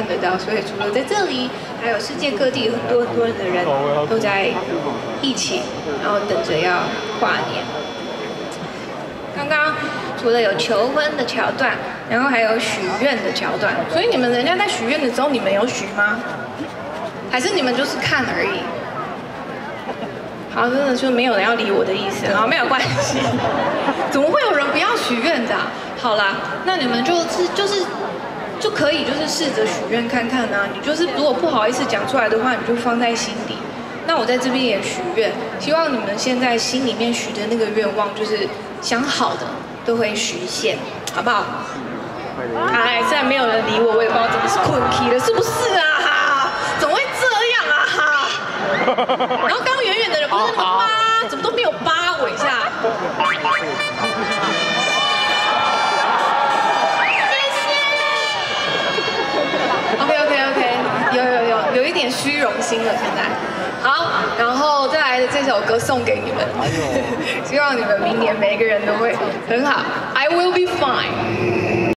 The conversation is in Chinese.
看得到，所以除了在这里，还有世界各地很多很多的人都在一起，然后等着要跨年。刚刚除了有求婚的桥段，然后还有许愿的桥段，所以你们人家在许愿的时候，你们有许吗？还是你们就是看而已？好，真的就没有人要理我的意思，好，没有关系。怎么会有人不要许愿的啊？好啦，那你们就可以就是试着许愿看看啊。你就是如果不好意思讲出来的话，你就放在心底。那我在这边也许愿，希望你们现在心里面许的那个愿望，就是想好的都会实现，好不好？哎，现在没有人理我，我也不知道怎么是困气了，是不是啊？怎么会这样啊？然后刚远远的人不是那么扒，怎么都没有扒我一下？OK， 有一点虚荣心了现在。好，然后再来的这首歌送给你们，希望你们明年每一个人都会很好。I will be fine。